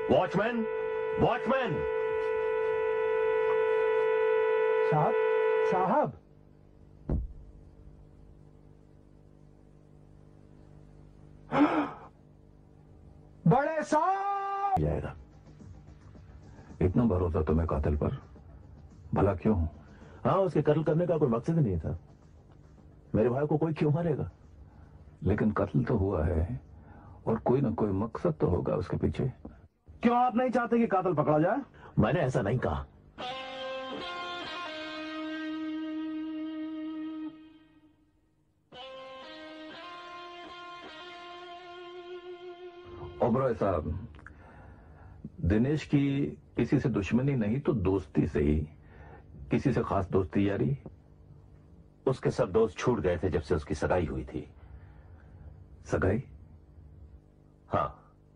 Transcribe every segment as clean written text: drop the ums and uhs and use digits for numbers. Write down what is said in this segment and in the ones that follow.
Watchman, watchman. साहब, साहब। बड़े साहब। जाएगा। इतना भरोसा तुम्हें कातिल पर, भला क्यों? हाँ, उसके कत्ल करने का कोई मकसद ही नहीं था। मेरे भाई को कोई क्यों मारेगा? लेकिन कत्ल तो हुआ है और कोई ना कोई मकसद तो होगा उसके पीछे। क्यों आप नहीं चाहते कि कातिल पकड़ा जाए? मैंने ऐसा नहीं कहा। ओबरॉय साहब, दिनेश की किसी से दुश्मनी नहीं तो दोस्ती से ही। किसी से खास दोस्ती यारी? उसके सब दोस्त छूट गए थे जब से उसकी सगाई हुई थी। सगाई? हाँ,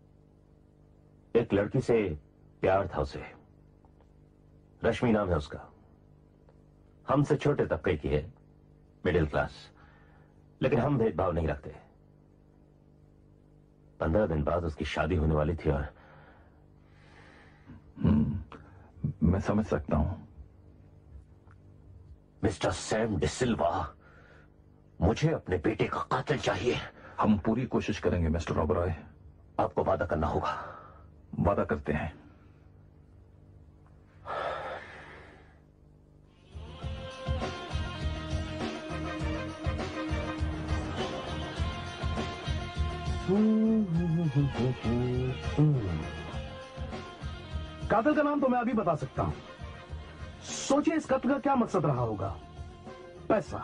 एक लड़की से प्यार था उसे। रश्मि नाम है उसका। हमसे छोटे तबके की है, मिडिल क्लास। लेकिन हम भेदभाव नहीं रखते। 15 दिन बाद उसकी शादी होने वाली थी और मैं समझ सकता हूं। मिस्टर सैम डिसिल्वा, मुझे अपने बेटे का कातिल चाहिए। हम पूरी कोशिश करेंगे मिस्टर ओबरॉय। आपको वादा करना होगा। वादा करते हैं। कातिल का नाम तो मैं अभी बता सकता हूं। सोचिए इस कत्ल का क्या मकसद रहा होगा। पैसा।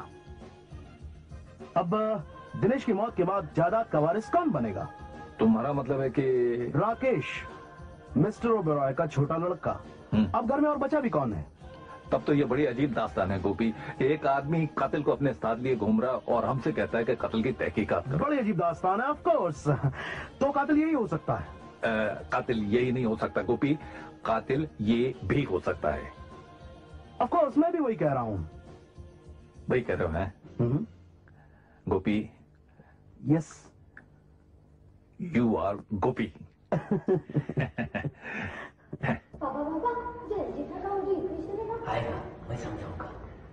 अब दिनेश की मौत के बाद जायदाद का वारिस कौन बनेगा? तुम्हारा मतलब है कि राकेश, मिस्टर ओबरॉय का छोटा लड़का। अब घर में और बचा भी कौन है? तब तो ये बड़ी अजीब दास्तान है गोपी। एक आदमी कातिल को अपने साथ लिए घूम रहा और हमसे कहता है कि कत्ल की तहकीकात करो। बड़ी अजीब दास्तान है, ऑफ कोर्स। तो कातिल यही हो सकता है। कातिल यही नहीं हो सकता गोपी, कातिल ये भी हो सकता है। ऑफ कोर्स, मैं भी वही कह रहा हूं। वही कह रहे हो हैं? Gopi. Yes, you are Gopi. पापा पापा, जल्दी थका होगी, कृष्ण ने आएगा, मैं समझाऊंगा।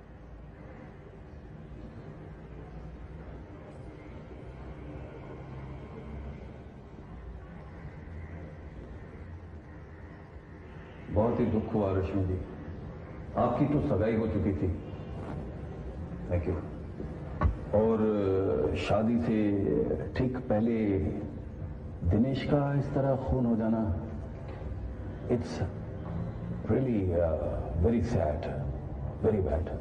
बहुत ही दुख हुआ रश्मि जी, आपकी तो सगाई हो चुकी थी। Thank you. और शादी से ठीक पहले दिनेश का इस तरह खून हो जाना, it's really very sad, very bad.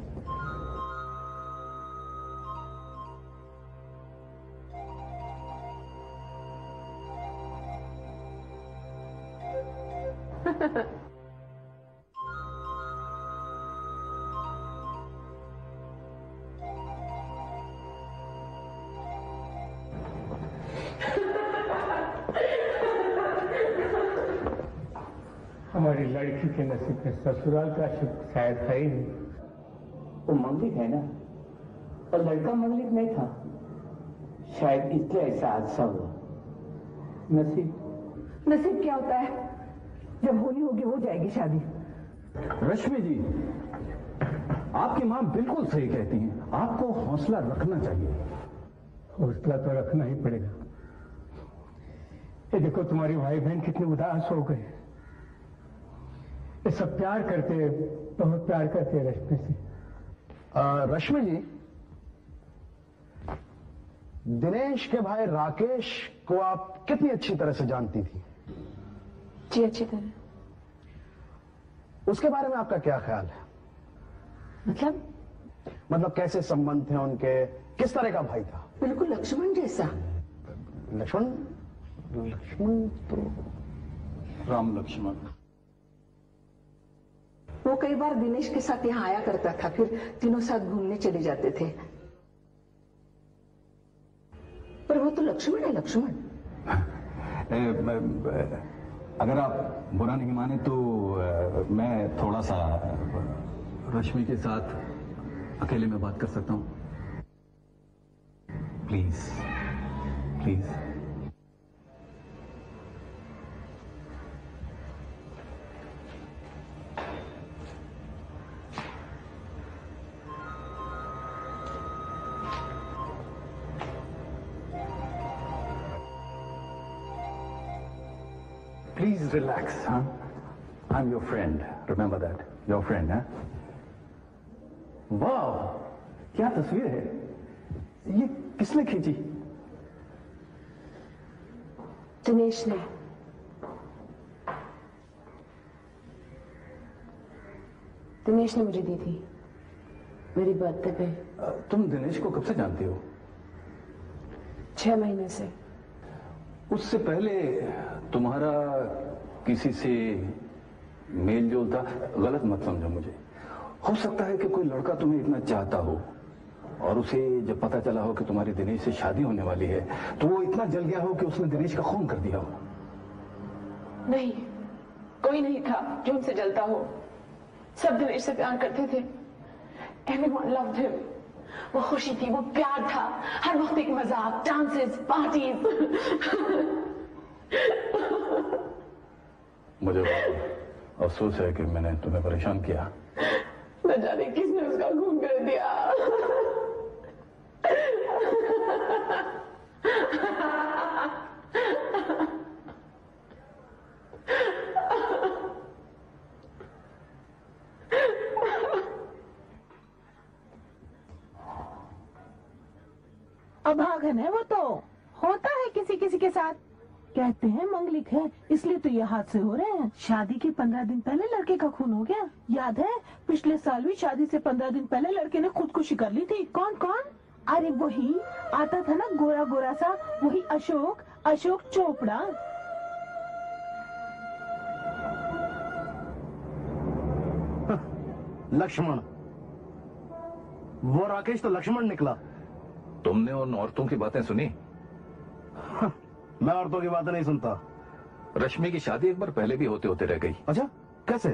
हमारी लड़की के नसीब में ससुराल का सुख शायद है ही नहीं। वो मंगलिक है ना, और लड़का मंगलिक नहीं था, शायद इसलिए ऐसा हादसा हुआ। नसीब क्या होता है? जब होनी होगी हो जाएगी शादी। रश्मि जी, आपकी मां बिल्कुल सही कहती हैं, आपको हौसला रखना चाहिए। हौसला तो रखना ही पड़ेगा। ये देखो तुम्हारी भाई बहन कितने उदास हो गए। ये सब प्यार करते, बहुत प्यार करते हैं रश्मि से। रश्मि जी, दिनेश के भाई राकेश को आप कितनी अच्छी तरह से जानती थी? जी अच्छी तरह। उसके बारे में आपका क्या ख्याल है? मतलब कैसे संबंध थे उनके? किस तरह का भाई था? बिल्कुल लक्ष्मण जैसा। लक्ष्मण तो राम लक्ष्मण। वो कई बार दिनेश के साथ यहाँ आया करता था, फिर तीनों साथ घूमने चले जाते थे। पर वो तो लक्ष्मण है, लक्ष्मण। अगर आप बुरा नहीं माने तो मैं थोड़ा सा रश्मि के साथ अकेले में बात कर सकता हूं? Please please. Please relax. हाँ, I am your friend, remember that, your friend. हाँ, वाह, क्या तस्वीर है ये, किसने खींची? दिनेश ने. दिनेश ने मुझे दी थी मेरी बर्थडे पे. तुम दिनेश को कब से जानती हो? 6 महीने से. उससे पहले तुम्हारा किसी से मेल जोल था? गलत मत समझो मुझे. हो सकता है कि कोई लड़का तुम्हें इतना चाहता हो और उसे जब पता चला हो कि तुम्हारी दिनेश से शादी होने वाली है तो वो इतना जल गया हो कि उसने दिनेश का खून कर दिया हो. नहीं, कोई नहीं था जो उनसे जलता हो. सब दिनेश से प्यार करते थे. Everyone loved him. वो खुशी थी, वो प्यार था, हर वक्त एक मजाक, डांसेस, पार्टीज. मुझे अफसोस है कि मैंने तुम्हें परेशान किया. न जाने किसने उसका खून कर दिया. अभागन है वो, तो होता है किसी किसी के साथ. कहते हैं मंगलिक है, इसलिए तो ये हादसे हो रहे हैं. शादी के 15 दिन पहले लड़के का खून हो गया. याद है पिछले साल भी शादी से 15 दिन पहले लड़के ने खुदकुशी कर ली थी. कौन कौन? अरे वही आता था ना, गोरा गोरा सा, वही अशोक चोपड़ा. लक्ष्मण. वो राकेश तो लक्ष्मण निकला. तुमने उन औरतों की बातें सुनी? मैं औरतों की बातें नहीं सुनता. रश्मि की शादी एक बार पहले भी होते होते रह गई. अच्छा, कैसे?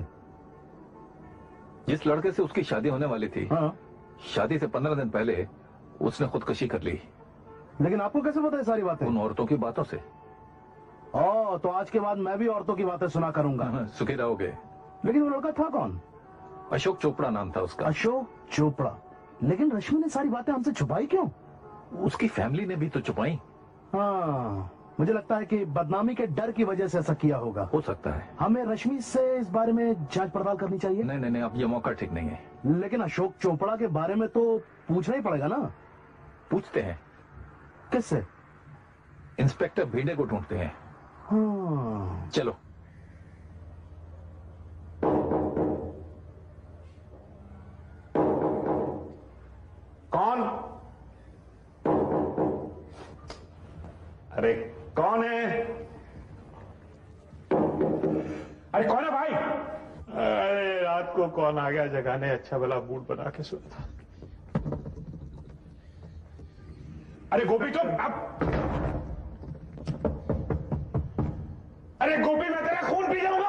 जिस लड़के से उसकी शादी होने वाली थी, हाँ, शादी से 15 दिन पहले उसने खुदकुशी कर ली. लेकिन आपको कैसे पता है सारी बातें? उन औरतों की बातों से. तो आज के बाद मैं भी औरतों की बातें सुना करूंगा. सुखी रहोगे. लेकिन वो लड़का था कौन? अशोक चोपड़ा नाम था उसका. अशोक चोपड़ा. लेकिन रश्मि ने सारी बातें हमसे छुपाई क्यों? उसकी फैमिली ने भी तो छुपाई. हाँ, मुझे लगता है कि बदनामी के डर की वजह से ऐसा किया होगा. हो सकता है. हमें रश्मि से इस बारे में जांच पड़ताल करनी चाहिए. नहीं, अब ये मौका ठीक नहीं है. लेकिन अशोक चोपड़ा के बारे में तो पूछना ही पड़ेगा ना. पूछते हैं. किससे? इंस्पेक्टर भिंडे को ढूंढते हैं. हाँ, चलो. कौन? अरे कौन है? अरे कौन है भाई? अरे रात को कौन आ गया जगाने, अच्छा भला मूड बना के सोया था. अरे गोपी तुम अब. अरे गोपी, मैं तेरा खून पी जाऊंगा.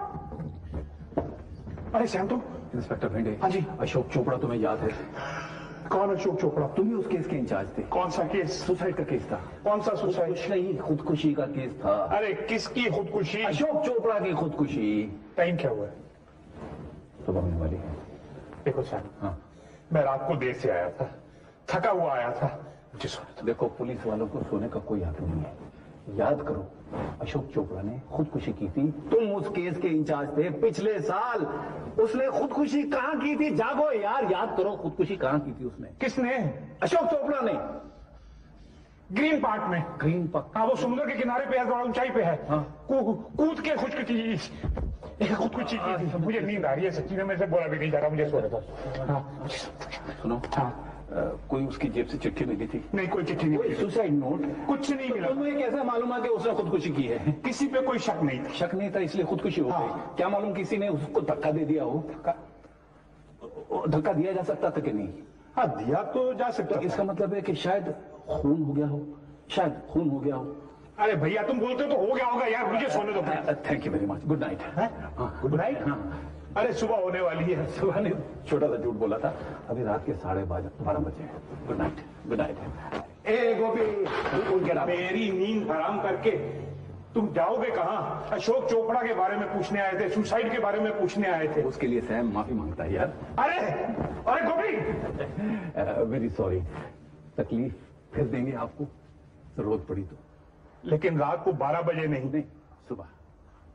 अरे श्याम तुम. इंस्पेक्टर भिंडे. हाँ जी. अशोक चोपड़ा तुम्हें याद है? कौन अशोक चोपड़ा? तुम ही उस केस के इंचार्ज थे. कौन सा केस? सुसाइड का केस था. कौन सा सुसाइड? कुछ नहीं, खुदकुशी का केस था. अरे किसकी खुदकुशी? अशोक चोपड़ा की खुदकुशी. टाइम क्या हुआ है? सुबह होने वाली है. देखो सर, हाँ, मैं रात को देर से आया था, थका हुआ आया था, मुझे सोना था. देखो पुलिस वालों को सोने का कोई हक नहीं है. याद करो, अशोक चोपड़ा ने खुदकुशी की थी. तुम उस केस के इंचार्ज थे पिछले साल. उसने खुदकुशी कहाँ की थी? जागो यार, याद करो, खुदकुशी कहाँ की थी उसने? किसने? अशोक चोपड़ा ने. ग्रीन पार्क में. Green Park? हाँ, वो समुद्र के किनारे पे है, थोड़ा ऊंचाई पे है. हाँ. कूद के खुदकुशी की थी. मुझे नींद आ रही है सच्ची में, मेरे से बोला भी नहीं जा रहा, मुझे सोना था. हाँ, सुनो. हाँ. कोई उसकी जेब से चिट्ठी मिली थी? नहीं, कोई चिट्ठी नहीं कोई मिली. Suicide note? कुछ नहीं मिला. तुम्हें कैसे मालूम है कि उसने खुदकुशी की है? किसी पे कोई शक नहीं था. शक नहीं था इसलिए खुदकुशी हो गई. हाँ. क्या मालूम किसी ने उसको धक्का दे दिया हो. धक्का दिया जा सकता था कि नहीं? हाँ, दिया तो जा सकता तो था. इसका मतलब है कि शायद खून हो गया हो. शायद खून हो गया हो. अरे भैया, तुम बोलते तो हो गया होगा यार, मुझे सोने दो. Thank you very much. Good night. Good night. हाँ. अरे सुबह होने वाली है. सुबह ने छोटा सा झूठ बोला था. अभी रात के 12:30 बजे. Good night. Good night. ए गोपी, मेरी नींद हराम करके तुम जाओगे कहाँ? अशोक चोपड़ा के बारे में पूछने आए थे, सुसाइड के बारे में पूछने आए थे. उसके लिए सैम माफी मांगता है यार. अरे गोपी, वेरी सॉरी. तकलीफ फिर देंगे आपको, जरूरत पड़ी तो. लेकिन रात को 12 बजे नहीं. नहीं, सुबह.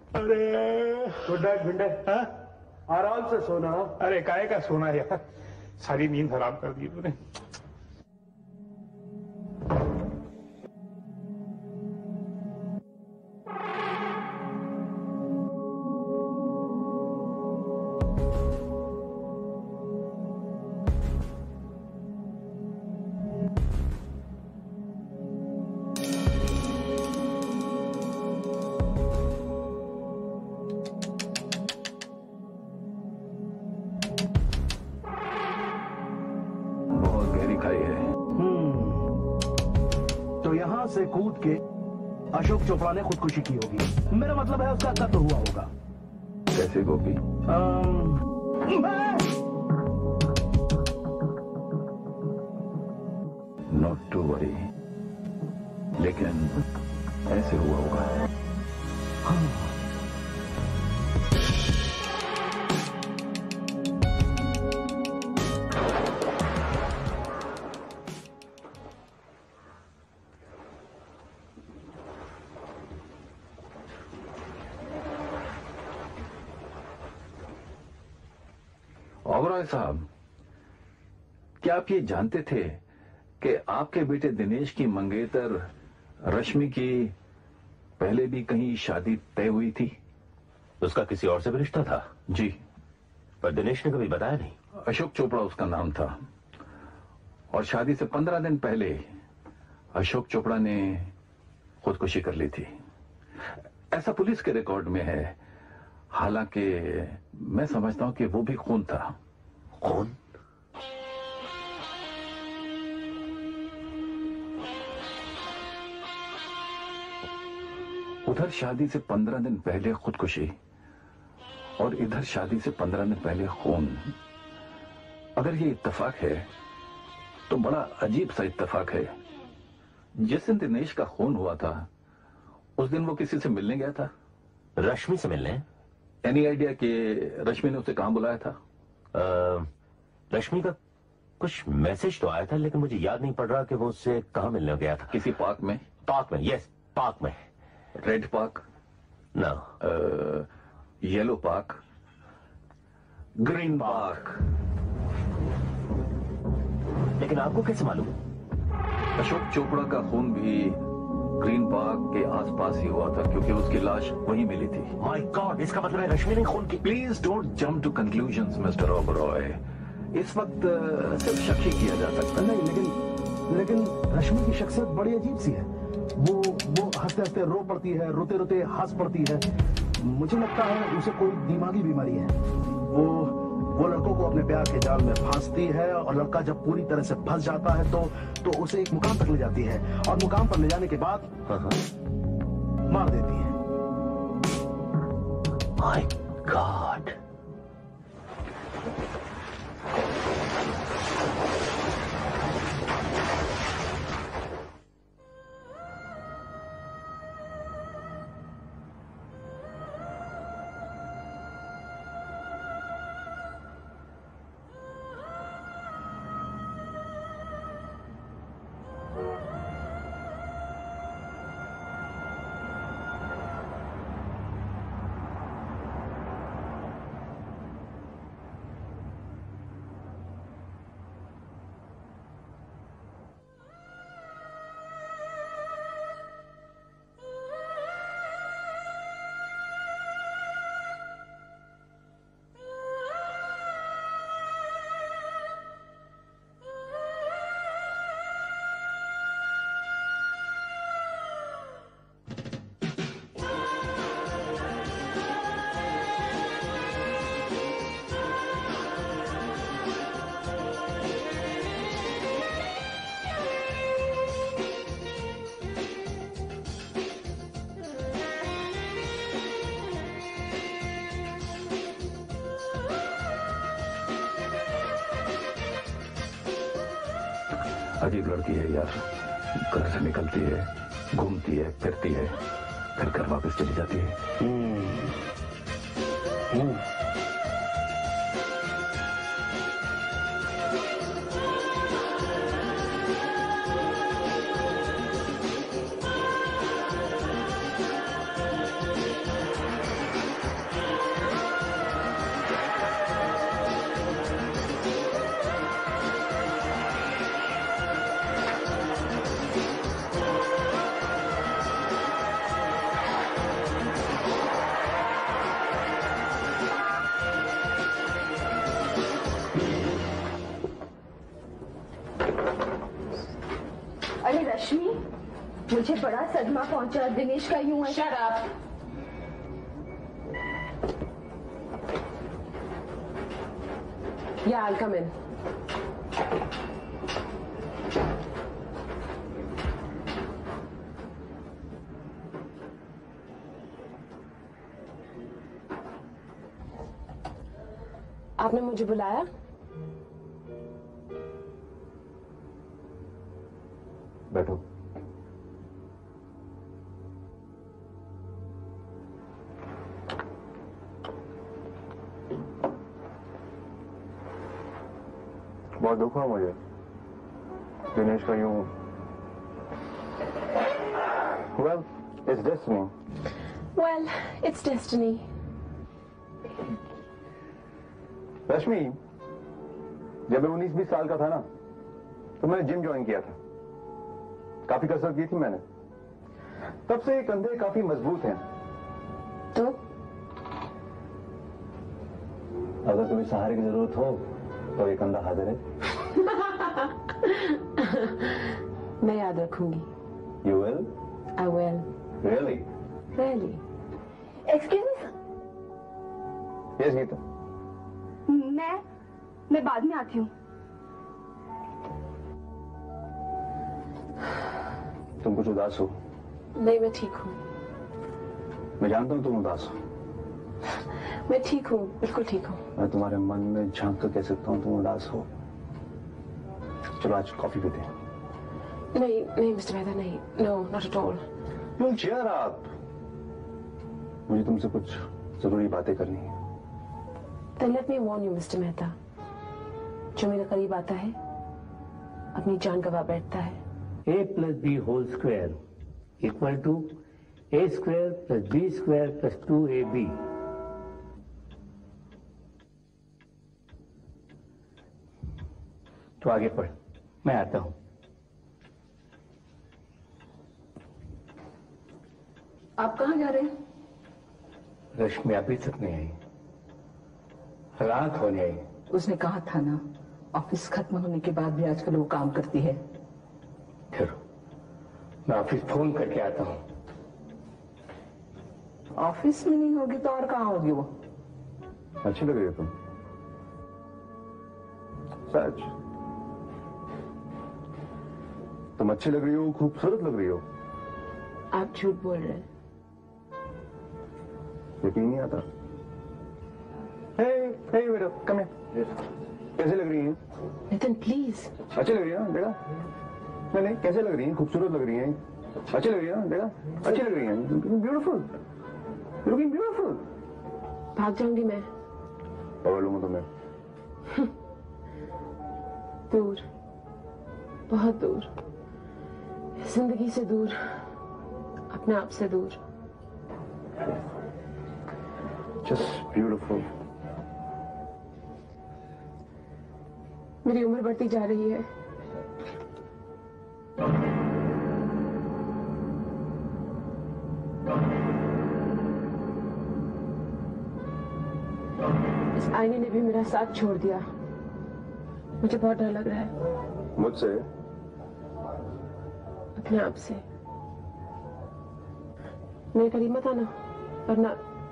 अरे गुड नाइट भिंडे। हाँ? आराम से सोना। अरे काहे का सोना यार, सारी नींद हराम कर दी तूने। बहुत गहरी खाई है। तो यहाँ से कूद के अशोक चोपड़ा ने खुदकुशी की होगी। मेरा मतलब है उसका कत्ल हुआ होगा। कैसे गोपी? नॉट टू वरी, लेकिन ऐसे हुआ होगा। ओबरॉय साहब, क्या आप ये जानते थे कि आपके बेटे दिनेश की मंगेतर रश्मि की पहले भी कहीं शादी तय हुई थी? उसका किसी और से भी रिश्ता था? जी। पर दिनेश ने कभी बताया नहीं। अशोक चोपड़ा उसका नाम था, और शादी से 15 दिन पहले अशोक चोपड़ा ने खुदकुशी कर ली थी। ऐसा पुलिस के रिकॉर्ड में है। हालांकि मैं समझता हूं कि वो भी खून था। खून? उधर शादी से 15 दिन पहले खुदकुशी और इधर शादी से 15 दिन पहले खून। अगर ये इत्तेफाक है तो बड़ा अजीब सा इत्तेफाक है। जिस दिन दिनेश का खून हुआ था उस दिन वो किसी से मिलने गया था? रश्मि से मिलने? एनी आइडिया कि रश्मि ने उसे कहां बुलाया था? रश्मि का कुछ मैसेज तो आया था, लेकिन मुझे याद नहीं पड़ रहा कि वो उससे कहां मिलने गया था। किसी पार्क में? पार्क में? यस, पार्क में। Red park? ना। Yellow park? Green park? लेकिन आपको कैसे मालूम? अशोक चोपड़ा का खून भी ग्रीन पार्क के आसपास ही हुआ था, क्योंकि उसकी लाश वहीं मिली थी। माय गॉड, इसका मतलब है रश्मि ने खून की। Please don't jump to conclusions mister Oberoi. इस वक्त सिर्फ शक ही किया जा सकता है। नहीं, लेकिन रश्मि की शख्सियत बड़ी अजीब सी है। वो हंसते हंसते रो पड़ती है, रोते रोते हंस पड़ती है। मुझे लगता है उसे कोई दिमागी बीमारी है। वो लड़कों को अपने प्यार के जाल में फांसती है, और लड़का जब पूरी तरह से फंस जाता है तो उसे एक मुकाम तक ले जाती है, और मुकाम पर ले जाने के बाद मार देती है। My god. अजीब लड़की है यार। घर से निकलती है, घूमती है, फिरती है, फिर घर वापस चली जाती है। मुझे बड़ा सदमा पहुंचा। दिनेश का यूं है। Shut up. Yeah, I'll come in. आपने मुझे बुलाया? बैठो। बहुत दुख हुआ मुझे दिनेश का यूं। Well, it's destiny. Well, it's destiny. रश्मि, जब मैं 19-20 साल का था ना, तो मैंने जिम ज्वाइन किया था। काफी कसरत की थी मैंने। तब से कंधे काफी मजबूत हैं। तो अगर तुम्हें सहारे की जरूरत हो तो ये कंधा हाजिर है। मैं याद रखूंगी। You will? I will. Really? Really? Excuse Yes, Geeta. मैं बाद में आती हूँ। तुम कुछ उदास हो। नहीं, मैं ठीक हूँ। मैं जानता हूँ तुम उदास हो। मैं ठीक हूँ, बिल्कुल ठीक हूँ। मैं तुम्हारे मन में झांक कर कह सकता हूँ तुम उदास हो। चलो आज कॉफी पीते हैं। नहीं नहीं मिस्टर मेहता, नहीं। No, not at all. You'll cheer up. मुझे तुमसे कुछ जरूरी बातें करनी है। Then let me warn you, mister Mehta. जो मेरे करीब आता है अपनी जान गवा बैठता है। A plus B whole square equal to A square plus B square plus 2AB. तो आगे पढ़, मैं आता हूं। आप कहाँ जा रहे हैं? रश्मि अभी तक नहीं आई, रात होने आई। उसने कहा था ना, ऑफिस खत्म होने के बाद भी आजकल वो काम करती है। चलो मैं ऑफिस फोन करके आता हूँ। ऑफिस में नहीं होगी तो और कहाँ होगी वो? अच्छी लग रही हो तुम। सच तुम अच्छी लग रही हो, खूबसूरत लग रही हो। आप झूठ बोल रहे हैं। यकीन नहीं आता। हे बेटा, कम हियर। कैसे लग रही हैं? नितिन प्लीज। अच्छी लग रही है ना, देखा? नहीं, कैसे लग रही हैं? खूबसूरत लग रही हैं। अच्छी लग रही है ना, देखा? अच्छी लग रही हैं। Beautiful, looking beautiful. भाग जाऊंगी मैं। पकड़ लूंगा तुम्हें। दूर, बहुत दूर, जिंदगी से दूर, अपने आप से दूर। Just beautiful. मेरी उम्र बढ़ती जा रही है। इस आईने ने भी मेरा साथ छोड़ दिया। मुझे बहुत डर लग रहा है। मुझसे? अपने आप से। मेरे करीब मत आना, वरना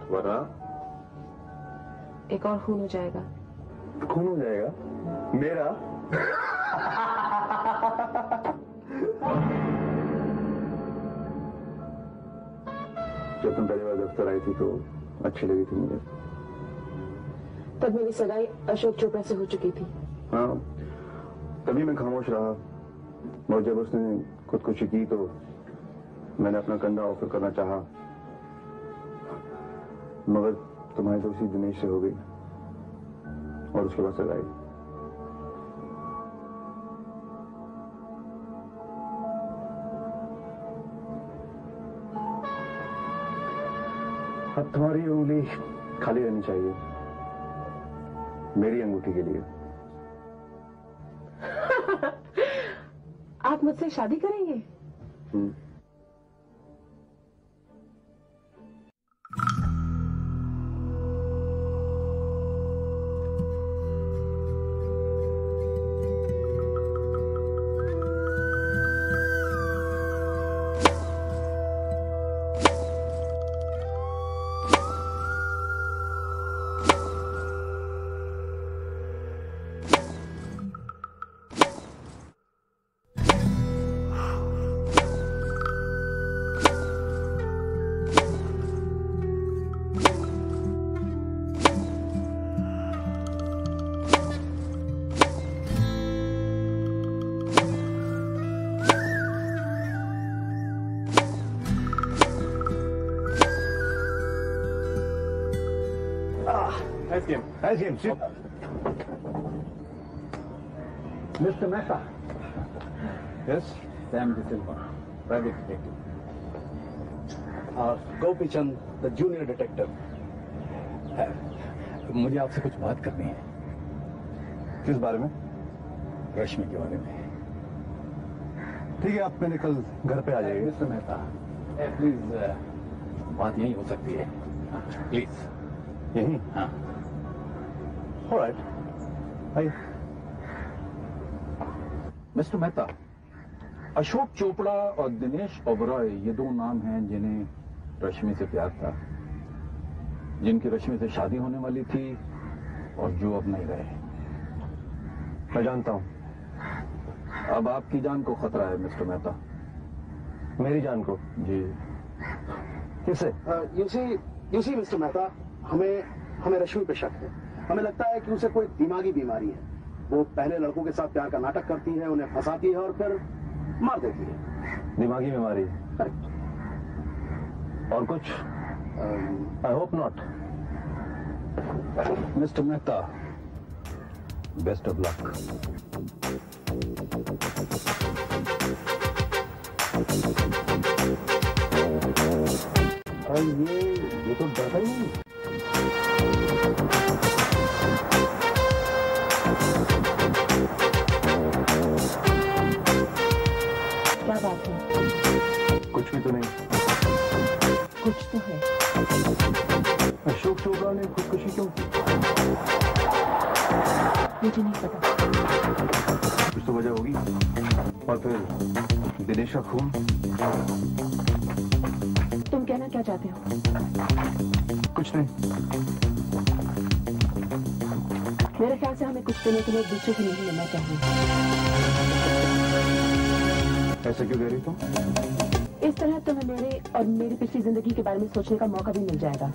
एक और खून हो जाएगा। खून हो जाएगा? मेरा? जब तुम पहली बार दफ्तर आई थी तो अच्छी लगी थी मुझे। तब मेरी सगाई अशोक चोपड़ा से हो चुकी थी। हाँ, तभी मैं खामोश रहा। और जब उसने खुदकुशी की तो मैंने अपना कंधा ऑफर करना चाहा, मगर तुम्हारी दोस्ती दिनेश से हो गई और उसके बाद सगाई। अब तुम्हारी उंगली खाली रहनी चाहिए मेरी अंगूठी के लिए। आप मुझसे शादी करेंगे? Hi, James. Mr. Mehta. Yes? Sam De Silva, private detective. Gopi Chand the junior detective. मुझे आपसे कुछ बात करनी है। किस बारे में? रश्मि के बारे में। ठीक है, आप मैंने कल घर पे आ जाइए। मिस्टर मेहता, प्लीज बात यही हो सकती है, प्लीज। यही? हाँ। ऑलराइट, आइए। मिस्टर मेहता, अशोक चोपड़ा और दिनेश ओबरॉय ये दो नाम हैं जिन्हें रश्मि से प्यार था, जिनकी रश्मि से शादी होने वाली थी और जो अब नहीं रहे। मैं जानता हूं। अब आपकी जान को खतरा है मिस्टर मेहता। मेरी जान को? जी। किससे? यू सी मिस्टर मेहता, हमें रश्मि पे शक है। हमें लगता है कि उसे कोई दिमागी बीमारी है। वो पहले लड़कों के साथ प्यार का नाटक करती है, उन्हें फंसाती है और फिर मार देती है। दिमागी बीमारी? करेक्ट। और कुछ? I hope not. Mister Mehta, best of luck. ये तो डरता ही नहीं। क्या बात है? कुछ भी तो नहीं। कुछ तो है। अशोक चोपड़ा ने खुदकुशी क्यों की? मुझे नहीं पता। कुछ तो वजह होगी। और फिर दिनेश का खून। तुम कहना क्या चाहते हो? कुछ नहीं। मेरे ख्याल से हमें कुछ दिनों के लिए एक दूसरे से नहीं मिलना चाहिए। ऐसा क्यों कह रही तुम? इस तरह तुम्हें मेरे और मेरी पिछली जिंदगी के बारे में सोचने का मौका भी मिल जाएगा।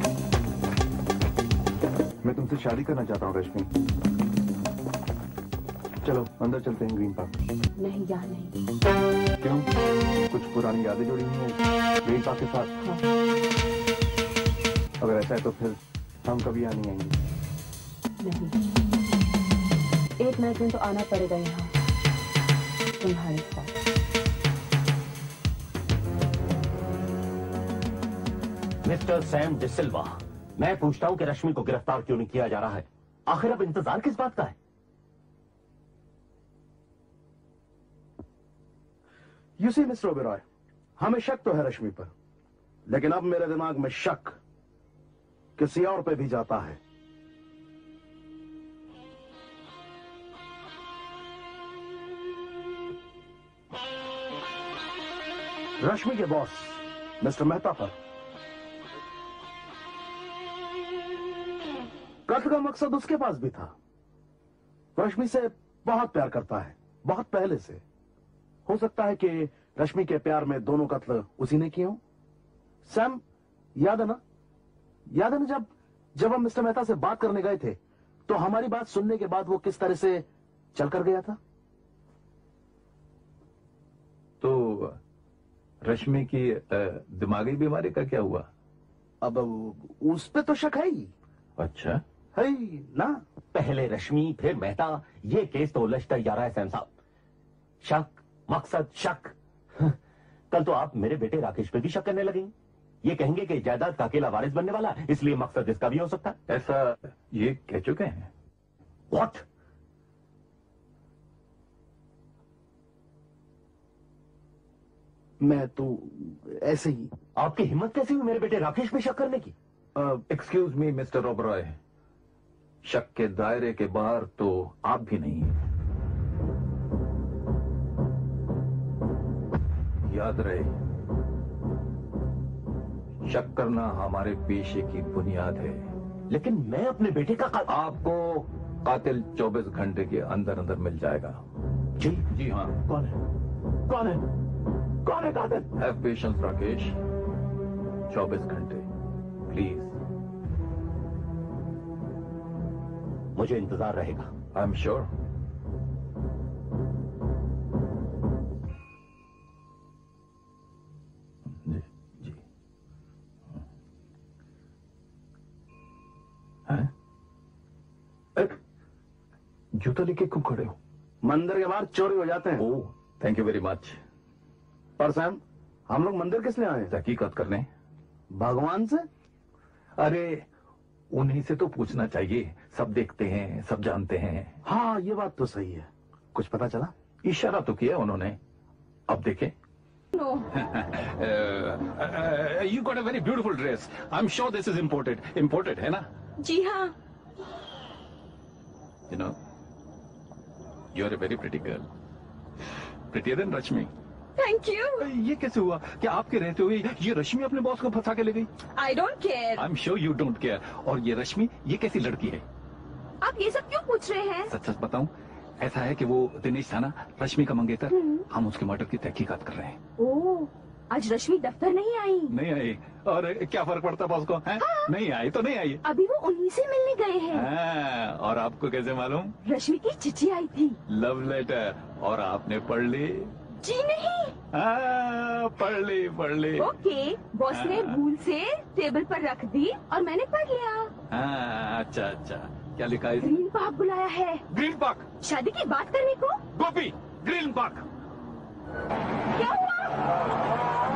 मैं तुमसे शादी करना चाहता हूँ रश्मि। चलो अंदर चलते हैं ग्रीन पार्क। नहीं, यहाँ नहीं। क्यों? कुछ पुरानी यादें जुड़ी हुई हैं ग्रीन पार्क के साथ? हाँ। अगर ऐसा है तो फिर हम कभी यहाँ नहीं आएंगे। नहीं, एक ना एक दिन तो आना पड़ेगा यहाँ तुम्हारे साथ। मिस्टर सैम डिसिल्वा, मैं पूछता हूं कि रश्मि को गिरफ्तार क्यों नहीं किया जा रहा है? आखिर अब इंतजार किस बात का है? यू सी मिस्टर ओबेरॉय, हमें शक तो है रश्मि पर, लेकिन अब मेरे दिमाग में शक किसी और पे भी जाता है। रश्मि के बॉस मिस्टर मेहता पर। कत्ल का मकसद उसके पास भी था। रश्मि से बहुत प्यार करता है, बहुत पहले से। हो सकता है कि रश्मि के प्यार में दोनों कत्ल उसी ने किए हों। सैम, याद है ना जब हम मिस्टर मेहता से बात करने गए थे तो हमारी बात सुनने के बाद वो किस तरह से चल कर गया था? तो रश्मि की दिमागी बीमारी का क्या हुआ? अब उस पे तो शक है ही। अच्छा, है ही ना। पहले रश्मि फिर मेहता, ये केस तो उलझता ही जा रहा है सैम साहब। शक, मकसद, शक। कल तो आप मेरे बेटे राकेश पे भी शक करने लगेंगे। ये कहेंगे कि जायदाद का अकेला वारिस बनने वाला है, इसलिए मकसद इसका भी हो सकता है। ऐसा ये कह चुके हैं? व्हाट? मैं तो ऐसे ही। आपकी हिम्मत कैसी हुई मेरे बेटे राकेश पे शक करने की? एक्सक्यूज मी मिस्टर ओबरॉय, शक के दायरे के बाहर तो आप भी नहीं हैं। याद रहे, शक करना हमारे पेशे की बुनियाद है। लेकिन मैं अपने बेटे का आपको कातिल 24 घंटे के अंदर अंदर मिल जाएगा। जी हाँ। कौन है? कौन है? कौन है कातिल? हैव पेशेंस राकेश, 24 घंटे प्लीज। मुझे इंतजार रहेगा। I am sure. जूता लेके क्यों खड़े हो? मंदिर के बाहर चोरी हो जाते हैं। Oh, thank you very much. पर सैम, हम लोग मंदिर किस लिए आए हैं? तहकीकात करने। भगवान से? अरे उन्हीं से तो पूछना चाहिए, सब देखते हैं, सब जानते हैं। हाँ, ये बात तो सही है। कुछ पता चला? इशारा तो किया उन्होंने, अब देखें। No. You got a very beautiful dress. I'm sure this is imported. Imported है ना? जी हाँ। You know, you're a very pretty girl. Prettier than Rashmi. Thank you. ये कैसे हुआ कि आपके रहते हुए ये रश्मि अपने बॉस को फंसा के ले गई? I don't care. I'm sure you don't care. और ये रश्मि ये कैसी लड़की है? आप ये सब क्यों पूछ रहे हैं? सच सच बताऊं, ऐसा है कि वो दिनेश था ना, रश्मि का मंगेतर, हम उसके मर्डर की तहकीकात कर रहे हैं। ओह, आज रश्मि दफ्तर नहीं आई? नहीं आई, और क्या फर्क पड़ता बॉस को? हाँ? नहीं आई तो नहीं आई। अभी वो उन्हीं से मिलने गए हैं। हाँ, और आपको कैसे मालूम? रश्मि की चिट्ठी आई थी। लव लेटर, और आपने पढ़ ली? जी नहीं। पढ़ ली। ओके, बॉस ने भूल से टेबल पर रख दी और मैंने पढ़ लिया। अच्छा अच्छा, क्या लिखा है? ग्रीन पार्क बुलाया है। Green Park? शादी की बात करने को? Gopi, Green Park. क्या हुआ?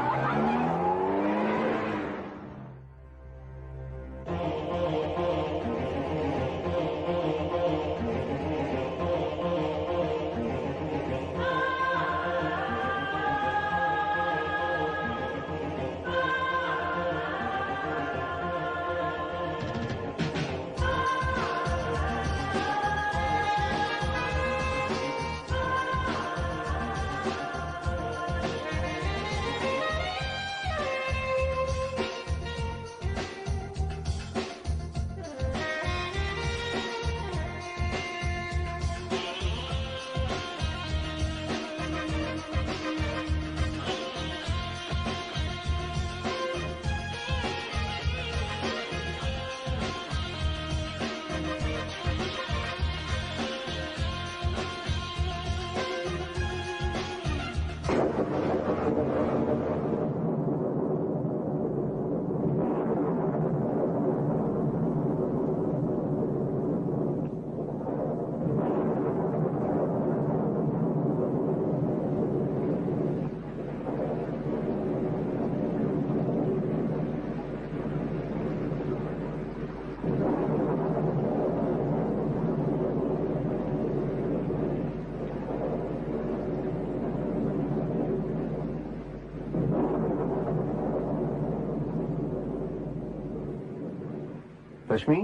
रश्मि,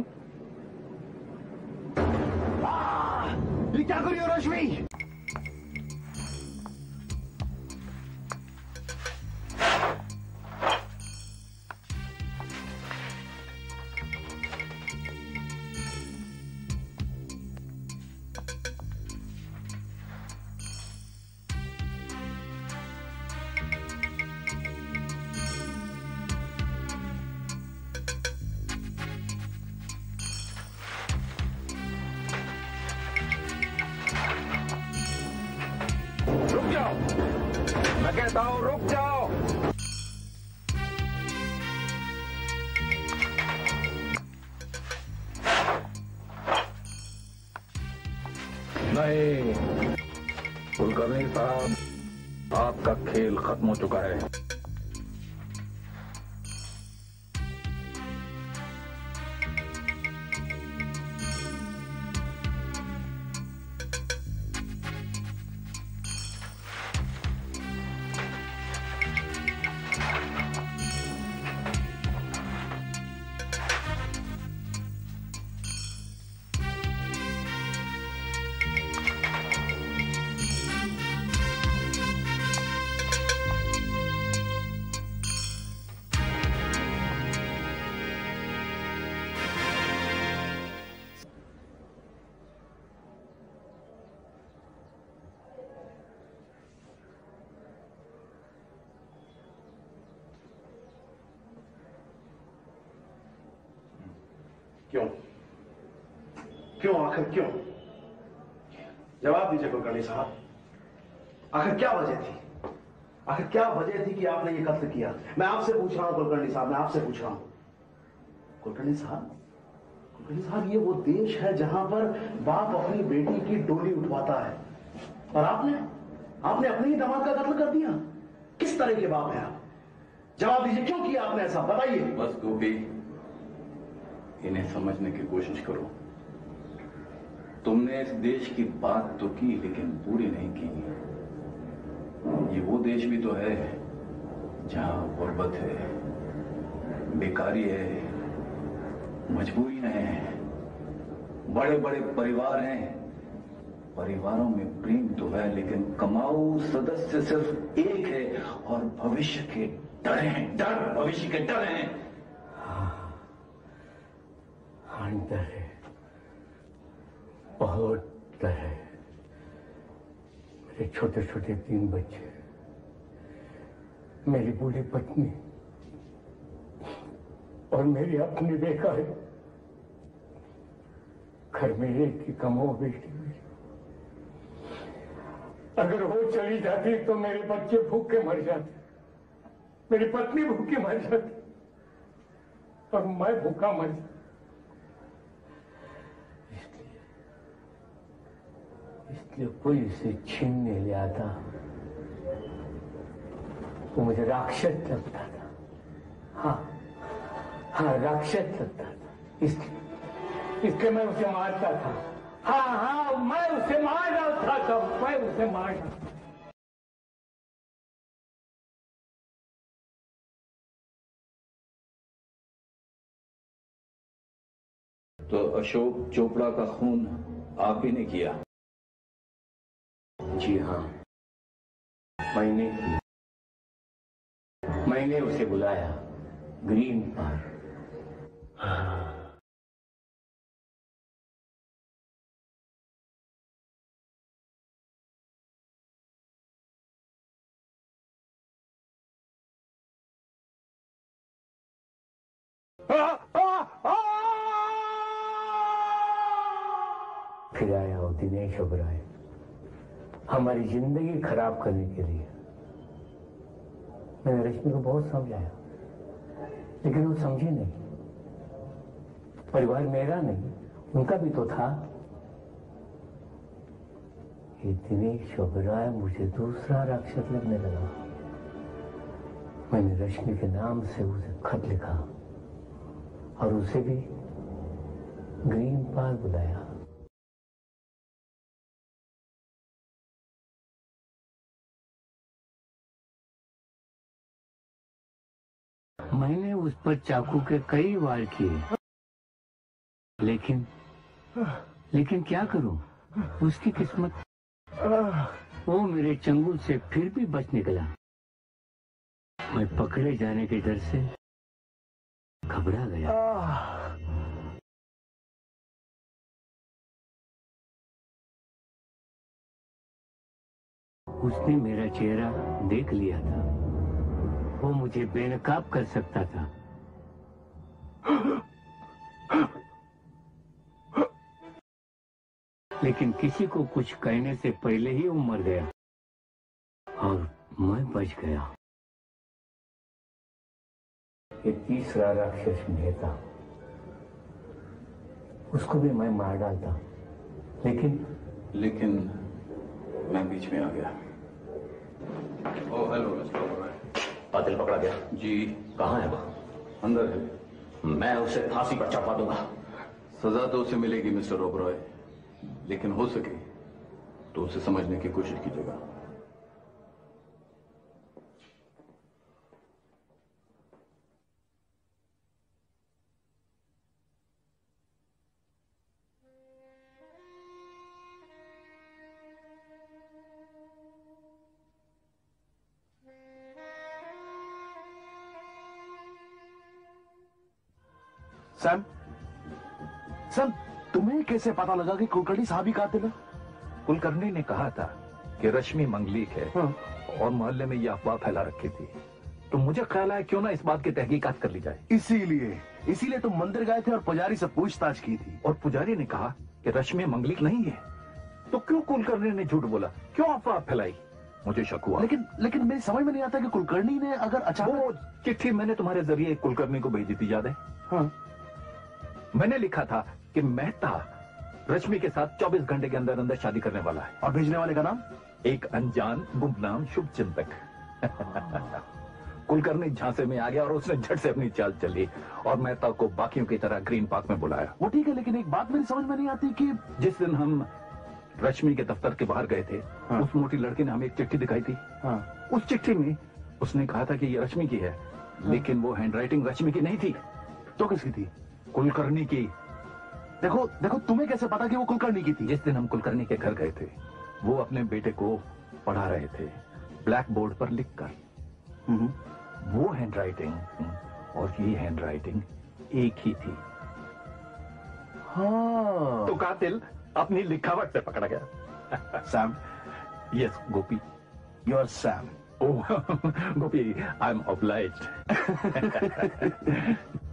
ये क्या कर रही हो रश्मि? रुक जाओ, मैं कहता हूं रुक जाओ। नहीं, कुलकर्णी साहब, आपका खेल खत्म हो चुका है। क्यों? क्यों? आखिर क्यों? जवाब दीजिए कुलकर्णी साहब, आखिर क्या वजह थी? आखिर क्या वजह थी कि आपने ये कत्ल किया? मैं आपसे पूछ रहा हूं कुलकर्णी साहब, मैं आपसे पूछ रहा हूं। कुलकर्णी साहब, कुलकर्णी साहब, ये वो देश है जहां पर बाप अपनी बेटी की डोली उठवाता है, और आपने अपने ही दामाद का कत्ल कर दिया। किस तरह के बाप हैं आप? जवाब दीजिए, क्यों किया आपने ऐसा, बताइए। बस गोपी, इन्हें समझने की कोशिश करो। तुमने इस देश की बात तो की लेकिन पूरी नहीं की। ये वो देश भी तो है जहां गुर्बत है, बेकारी है, मजबूरियां हैं, बड़े बड़े परिवार हैं। परिवारों में प्रेम तो है लेकिन कमाऊ सदस्य सिर्फ एक है, और भविष्य के डर हैं, डर, भविष्य के डर हैं। हाँ, डर है, बहुत डर है। मेरे छोटे छोटे 3 बच्चे, मेरी बूढ़ी पत्नी और मेरी अपनी बेकारी। घर में एक ही कमाओ बेटी मेरी, अगर वो चली जाती तो मेरे बच्चे भूखे मर जाते, मेरी पत्नी भूखी मर जाती और मैं भूखा मर जाता। इसलिए कोई इसे छीनने ले आता, वो मुझे राक्षस लगता था। हाँ, राक्षस लगता था। इसलिए मैं उसे मारता था। हाँ, मैं उसे मार डालता था, मैं उसे मार डालता। तो अशोक चोपड़ा का खून आप ही ने किया? जी हाँ, मैंने उसे बुलाया ग्रीन पार्क। फिर आया वो दिनेश ओबराय हमारी जिंदगी खराब करने के लिए। मैंने रश्मि को बहुत समझाया लेकिन वो समझी नहीं। परिवार मेरा नहीं, उनका भी तो था। ये दिनेश ओबराय मुझे दूसरा राक्षस लगने लगा। मैंने रश्मि के नाम से उसे खत लिखा और उसे भी ग्रीन पार्क बुलाया। मैंने उस पर चाकू के कई वार किए लेकिन क्या करूं, उसकी किस्मत, वो मेरे चंगुल से फिर भी बच निकला। मैं पकड़े जाने के डर से घबरा गया। उसने मेरा चेहरा देख लिया था, वो मुझे बेनकाब कर सकता था। लेकिन किसी को कुछ कहने से पहले ही वो मर गया और मैं बच गया। ये तीसरा राक्षस मेहता, उसको भी मैं मार डालता, लेकिन मैं बीच में आ गया। Oh hello mister Oberoi. कातिल पकड़ा गया? जी। कहाँ है वो? अंदर है। मैं उसे फांसी पर चढ़वा दूंगा। सजा तो उसे मिलेगी मिस्टर ओबराय, लेकिन हो सके तो उसे समझने की कोशिश कीजिएगा। सैम, तुम्हें कैसे पता लगा कि कुलकर्णी साहब ही कातिल है? कुलकर्णी ने कहा था कि रश्मि मंगलिक है। हाँ। और मोहल्ले में यह अफवाह फैला रखी थी, तो मुझे ख्याल आया क्यों ना इस बात की तहकीकात कर ली जाए। इसीलिए तुम मंदिर गए थे और पुजारी से पूछताछ की थी। और पुजारी ने कहा कि रश्मि मंगलिक नहीं है, तो क्यों कुलकर्णी ने झूठ बोला, क्यों अफवाह फैलाई? मुझे शक हुआ। लेकिन मेरी समझ में नहीं आता कि कुलकर्णी ने अगर अचानक। वो चिट्ठी मैंने तुम्हारे जरिए कुलकर्णी को भेजी थी, याद है? हाँ। मैंने लिखा था कि मेहता रश्मि के साथ 24 घंटे के अंदर अंदर शादी करने वाला है। और भेजने वाले का नाम? एक अनजान गुमनाम शुभ चिंतक। कुलकर्णी झांसे में आ गया और उसने झट से अपनी चाल चली और मेहता को बाकियों की तरह ग्रीन पार्क में बुलाया। वो ठीक है, लेकिन एक बात मेरी समझ में नहीं आती कि जिस दिन हम रश्मि के दफ्तर के बाहर गए थे, हाँ। उस मोटी लड़की ने हमें एक चिट्ठी दिखाई थी। हाँ। उस चिट्ठी में उसने कहा था कि ये रश्मि की है, लेकिन वो हैंडराइटिंग रश्मि की नहीं थी। तो किसकी थी? कुलकर्णी की। देखो देखो, तुम्हें कैसे पता कि वो कुलकर्णी की थी? जिस दिन हम कुलकर्णी के घर गए थे, वो अपने बेटे को पढ़ा रहे थे ब्लैक बोर्ड पर लिखकर। वो हैंडराइटिंग और ये हैंडराइटिंग एक ही थी। हाँ। तो कातिल अपनी लिखावट से पकड़ा गया। Sam. Yes Gopi. You are Sam. Oh Gopi, I am obliged.